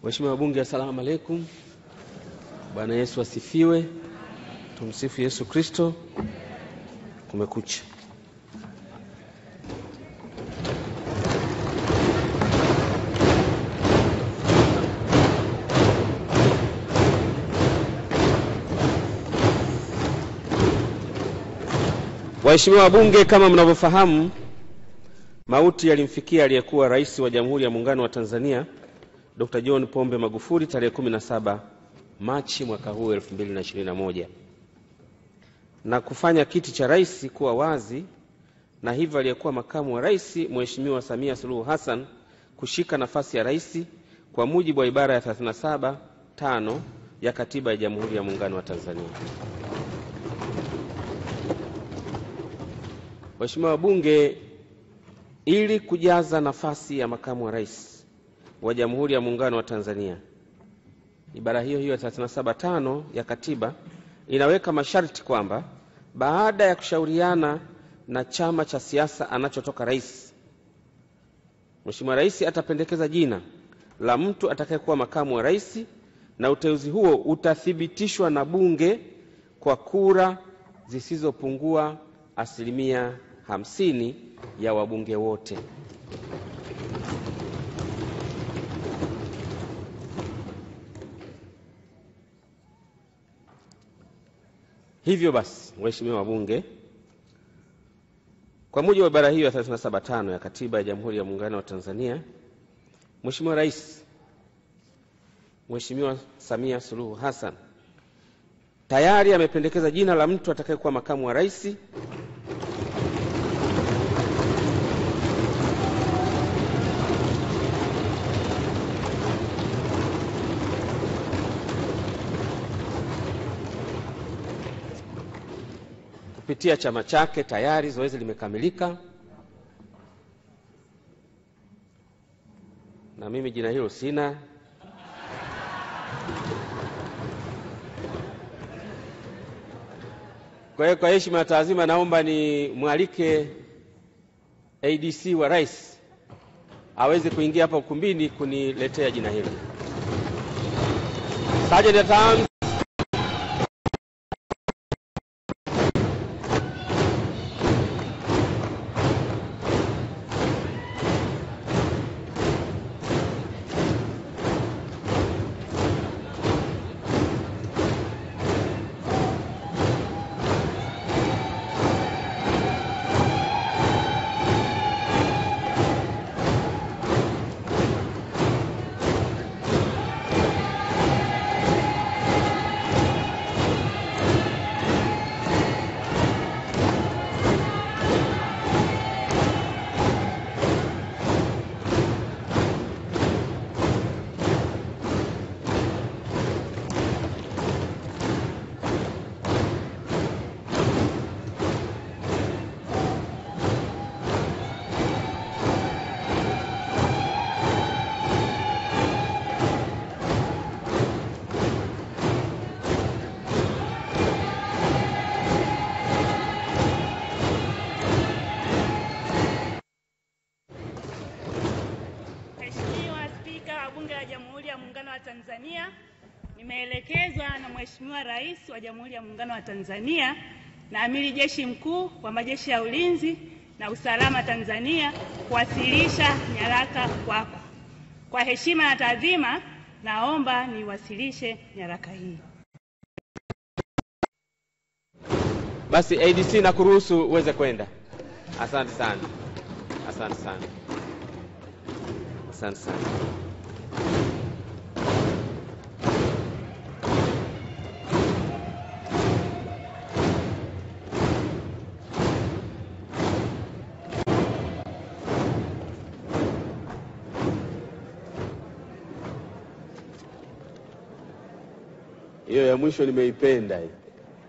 Waheshimiwa wabunge, asalamu alaykum. Bwana Yesu asifiwe. Tumsifu Yesu Kristo. Kumekucha. Waheshimiwa wabunge, kama mnavyofahamu, mauti yalimfikia aliyekuwa Rais wa Jamhuri ya Muungano wa Tanzania Dr. John Pombe Magufuli tarehe 17 Machi mwaka huu 2021, na kufanya kiti cha rais kuwa wazi, na hivyo aliyekuwa makamu wa rais Mheshimiwa Samia Suluhu Hassan kushika nafasi ya rais kwa mujibu wa ibara ya 37(5) ya Katiba ya Jamhuri ya Muungano wa Tanzania. Waheshimiwa wabunge, ili kujaza nafasi ya makamu wa rais wa Jamhuri ya Muungano wa Tanzania, ibara hiyo ya 37(5) ya Katiba inaweka masharti kwamba baada ya kushauriana na chama cha siasa anachotoka rais, Mheshimiwa Rais atapendekeza jina la mtu atakayekuwa makamu wa rais, na uteuzi huo utathibitishwa na Bunge kwa kura zisizopungua 50% ya wabunge wote. Hivyo basi, waheshimiwa wabunge, kwa mujibu wa ibara hiyo ya 37(5) ya Katiba ya Jamhuri ya Muungano wa Tanzania, Mheshimiwa Rais Mheshimiwa Samia Suluhu Hassan tayari amependekeza jina la mtu atakayekuwa makamu wa rais kupitia chama chake. Tayari zoezi limekamilika, na mimi jina hilo sina. Kwa hiyo, kwa heshima na taazima, naomba ni mwalike ADC wa rais aweze kuingia hapa ukumbini kuniletea jina hilo. Sergeant at arms. Bunge la Jamhuri ya Muungano wa Tanzania, nimeelekezwa na Mheshimiwa Rais wa Jamhuri ya Muungano wa Tanzania na Amiri Jeshi Mkuu wa Majeshi ya Ulinzi na Usalama Tanzania kuwasilisha nyaraka kwako. Kwa heshima na taadhima, naomba niwasilishe nyaraka hii. Basi ADC, na kuruhusu uweze kwenda. Asante sana. Asante sana. Asante sana. Hiyo ya mwisho nimeipenda hii.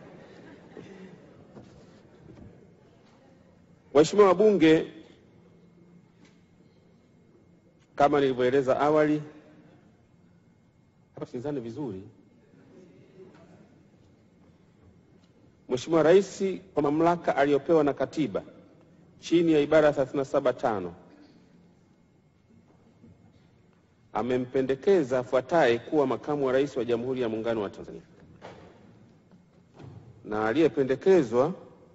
Waheshimiwa wabunge, kama nilivyoeleza awali, hapa tusikilizane vizuri. Mheshimiwa Rais kwa mamlaka aliyopewa na Katiba chini ya ibara 37(5) amempendekeza afuataye kuwa makamu wa rais wa Jamhuri ya Muungano wa Tanzania. Na aliyependekezwa,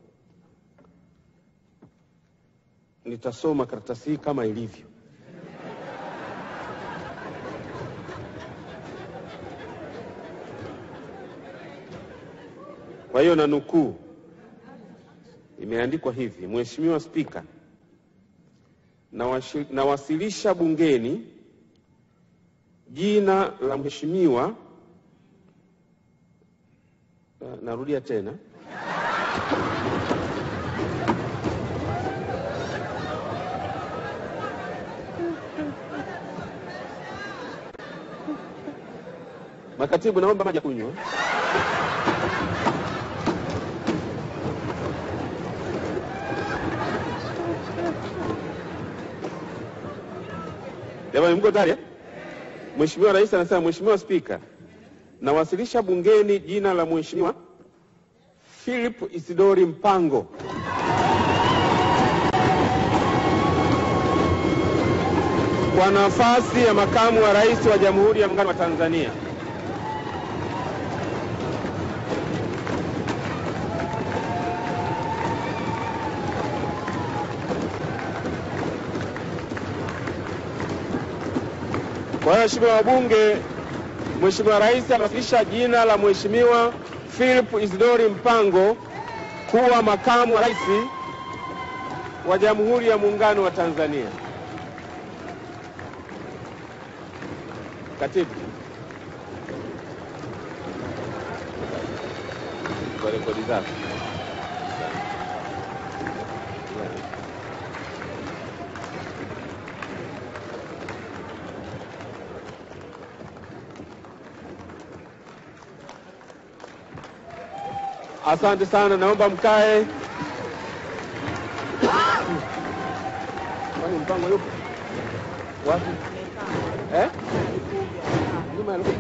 nitasoma karatasi hii kama ilivyo. Kwa hiyo na nukuu, imeandikwa hivi: Mheshimiwa Spika, nawasilisha bungeni jina la mheshimiwa, narudia tena, makatibu, naomba maji ya kunywa. Jamani, mko tayari? Mheshimiwa Rais anasema, Mheshimiwa Spika, nawasilisha bungeni jina la Mheshimiwa Philip Isidori Mpango kwa nafasi ya makamu wa rais wa Jamhuri ya Muungano wa Tanzania. Kwa hiyo Mheshimiwa wabunge, Mheshimiwa Rais anawasilisha jina la Mheshimiwa Philip Isidori Mpango kuwa makamu wa rais wa Jamhuri ya Muungano wa Tanzania. Katibu, kwa rekodi zako. Asante sana, naomba mkae. Kwani Mpango yupo? Wapi? Nyuma yupo.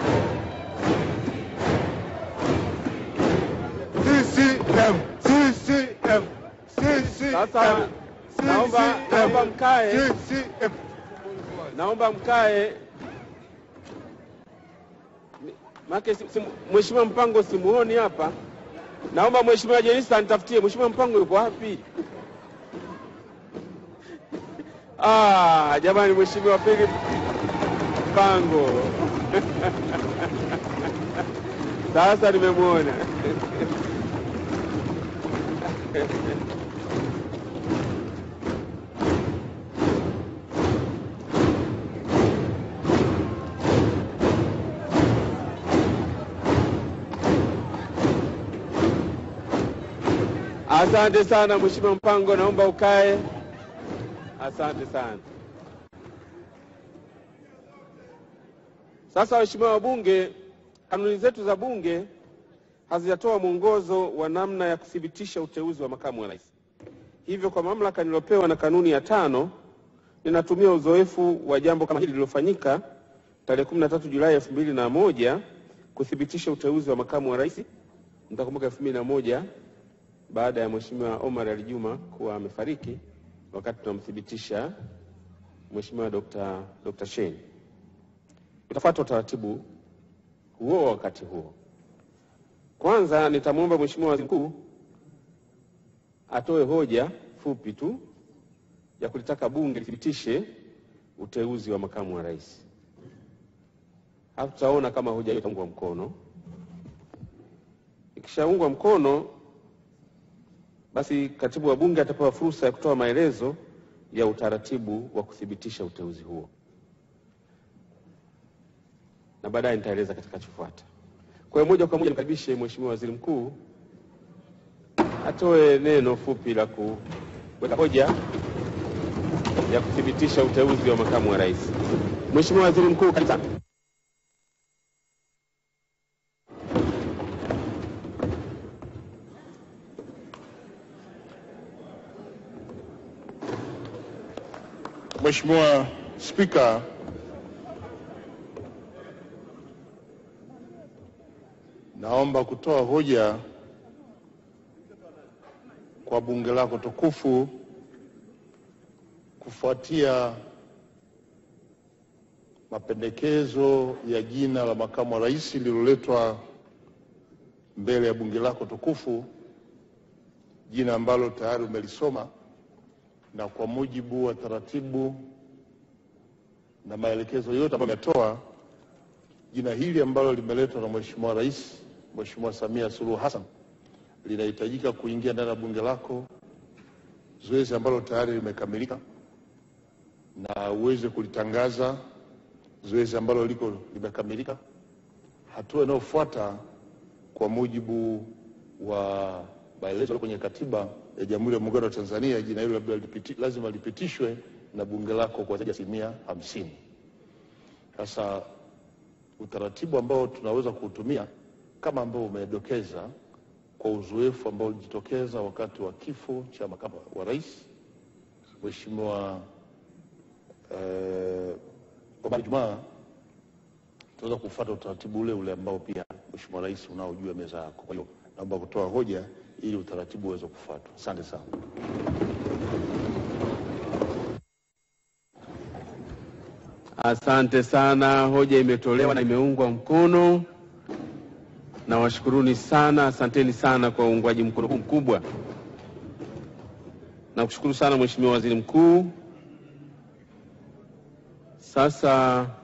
CCM. Sasa naomba mkae. Naomba mkae. Maki Mheshimiwa Mpango simuoni hapa. Naomba Mheshimiwa Jenista nitafutie Mheshimiwa Mpango yuko wapi? Jamani, Mheshimiwa Philip Mpango. Sasa nimemwona. Asante sana Mheshimiwa Mpango, naomba ukae. Asante sana. Sasa Waheshimiwa wabunge, kanuni zetu za Bunge hazijatoa mwongozo wa namna ya kuthibitisha uteuzi wa makamu wa rais. Hivyo kwa mamlaka nilopewa na kanuni ya 5, ninatumia uzoefu wa jambo kama hili lililofanyika tarehe 13 Julai 2001 kuthibitisha uteuzi wa makamu wa rais. Mtakumbuka 2001 baada ya Mheshimiwa Omar Ali Juma kuwa amefariki, wakati tunamthibitisha Mheshimiwa Dr. Shein. Utafuata utaratibu huo wakati huo. Kwanza nitamwomba Mheshimiwa Waziri Mkuu atoe hoja fupi tu ya kulitaka Bunge lithibitishe uteuzi wa makamu wa rais. Hapo tutaona kama hoja hiyo itaungwa mkono. Ikishaungwa mkono, basi katibu wa Bunge atapewa fursa ya kutoa maelezo ya utaratibu wa kuthibitisha uteuzi huo, na baadaye nitaeleza kitakachofuata. Kwa hiyo moja kwa moja nikaribishe Mheshimiwa Waziri Mkuu atoe neno fupi la kuweka hoja ya kuthibitisha uteuzi wa makamu wa rais. Mheshimiwa Waziri Mkuu, karibu sana. Mheshimiwa Spika, naomba kutoa hoja kwa bunge lako tukufu kufuatia mapendekezo ya jina la makamu wa rais lililoletwa mbele ya bunge lako tukufu, jina ambalo tayari umelisoma, na kwa mujibu wa taratibu na maelekezo yote ambayo umetoa, jina hili ambalo limeletwa na Mheshimiwa Rais, Mheshimiwa Samia Suluhu Hassan, linahitajika kuingia ndani ya bunge lako, zoezi ambalo tayari limekamilika, na uweze kulitangaza zoezi ambalo limekamilika. Hatua inayofuata kwa mujibu wa maelezo kwenye katiba ya Jamhuri ya Muungano wa Tanzania, jina hilo lazima lipitishwe na bunge lako kwa zaidi ya 50%. Sasa utaratibu ambao tunaweza kuutumia kama ambao umedokeza, kwa uzoefu ambao ulijitokeza wakati wa kifo cha makamu wa rais Mheshimiwa Juma, tunaweza kufuata utaratibu ule ambao pia Mheshimiwa Rais unaojua meza yako. Kwa hiyo naomba kutoa hoja ili utaratibu uweze kufuatwa. Asante sana. Asante sana, hoja imetolewa na imeungwa mkono. Na washukuruni sana, asanteni sana kwa uungwaji mkono mkubwa. Na kushukuru sana Mheshimiwa Waziri Mkuu. Sasa